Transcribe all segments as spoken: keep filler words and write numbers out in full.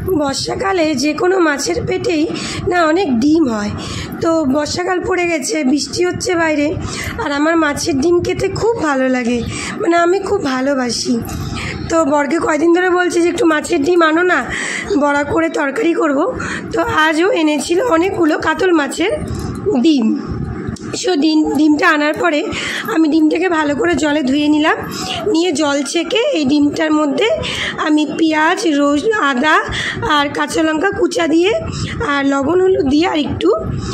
বর্ষাকালে যে কোনো মাছের পেটেই না অনেক ডিম হয়। তো বর্ষাকাল পড়ে গেছে, বৃষ্টি হচ্ছে বাইরে, আর আমার মাছের ডিম খেতে খুব ভালো লাগে, মানে আমি খুব ভালোবাসি। তো বরকে কয়দিন ধরে বলছি যে একটু মাছের ডিম আনো না, বড়া করে তরকারি করব। তো আজও এনেছিল অনেকগুলো কাতল মাছের ডিম। সো ডিম ডিমটা আনার পরে আমি ডিমটাকে ভালো করে জলে ধুয়ে নিলাম, নিয়ে জল ছেঁকে এই ডিমটার মধ্যে আমি পেঁয়াজ, রসুন, আদা আর কাঁচা লঙ্কা কুচা দিয়ে আর লবণ হলুদ দিয়ে আর একটু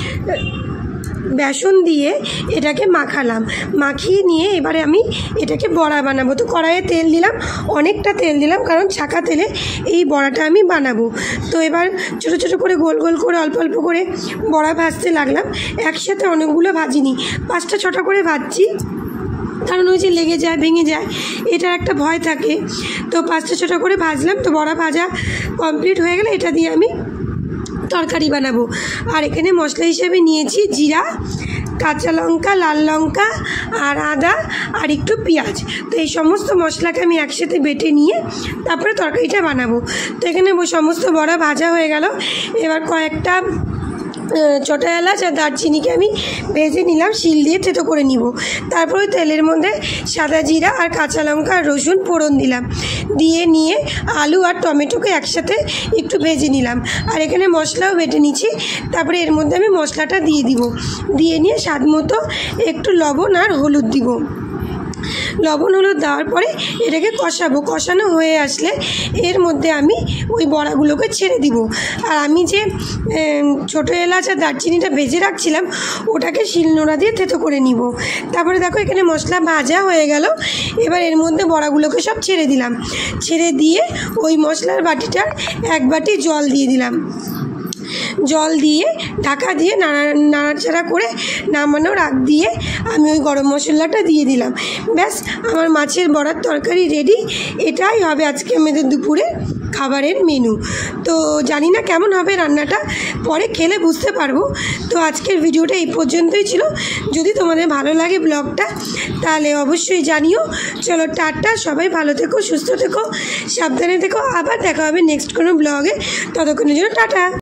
বেসন দিয়ে এটাকে মাখালাম। মাখিয়ে নিয়ে এবারে আমি এটাকে বড়া বানাবো। তো কড়াইয়ে তেল দিলাম, অনেকটা তেল দিলাম, কারণ ছাকা তেলে এই বড়াটা আমি বানাবো। তো এবার ছোটো ছোটো করে গোল গোল করে অল্প অল্প করে বড়া ভাজতে লাগলাম। একসাথে অনেকগুলো ভাজিনি, পাঁচটা ছটা করে ভাজছি, কারণ ওই যে লেগে যায়, ভেঙে যায়, এটার একটা ভয় থাকে। তো পাঁচটা ছটা করে ভাজলাম। তো বড়া ভাজা কমপ্লিট হয়ে গেলে এটা দিয়ে আমি তরকারি বানাবো। আর এখানে মশলা হিসেবে নিয়েছি জিরা, কাঁচা লঙ্কা, লাল লঙ্কা আর আদা আর একটু পেঁয়াজ। তো এই সমস্ত মশলাকে আমি একসাথে বেটে নিয়ে তারপরে তরকারিটা বানাবো। তো এখানে সমস্ত বড়া ভাজা হয়ে গেল। এবার কয়েকটা ছোটো এলাচ আর দারচিনিকে আমি ভেজে নিলাম, শিল দিয়ে থেতো করে নিব। তারপরে তেলের মধ্যে সাদা জিরা আর কাঁচা লঙ্কা আর রসুন ফোড়ন দিলাম, দিয়ে নিয়ে আলু আর টমেটোকে একসাথে একটু ভেজে নিলাম। আর এখানে মশলাও বেটে নিচ্ছি। তারপরে এর মধ্যে আমি মশলাটা দিয়ে দিব, দিয়ে নিয়ে স্বাদ মতো একটু লবণ আর হলুদ দিব। লবণ হলুদ দেওয়ার পরে এটাকে কষাবো। কষানো হয়ে আসলে এর মধ্যে আমি ওই বড়াগুলোকে ছেড়ে দিব। আর আমি যে ছোটো এলাচ আর দারচিনিটা ভেজে রাখছিলাম ওটাকে শিলনোড়া দিয়ে থেতো করে নিব। তারপরে দেখো এখানে মশলা ভাজা হয়ে গেল। এবার এর মধ্যে বড়াগুলোকে সব ছেড়ে দিলাম, ছেড়ে দিয়ে ওই মশলার বাটিটার এক বাটি জল দিয়ে দিলাম। জল দিয়ে ঢাকা দিয়ে নাড়া নাড়াচাড়া করে নামানোর আগ দিয়ে আমি ওই গরম মশলাটা দিয়ে দিলাম। ব্যাস, আমার মাছের বড়ার তরকারি রেডি। এটাই হবে আজকে আমাদের দুপুরে খাবারের মেনু। তো জানি না কেমন হবে রান্নাটা, পরে খেলে বুঝতে পারবো। তো আজকের ভিডিওটা এই পর্যন্তই ছিল। যদি তোমাদের ভালো লাগে ব্লগটা তাহলে অবশ্যই জানিও। চলো টাটা, সবাই ভালো থেকো, সুস্থ থেকো, সাবধানে থেকো। আবার দেখা হবে নেক্সট কোনো ব্লগে। ততক্ষণের জন্য টাটা।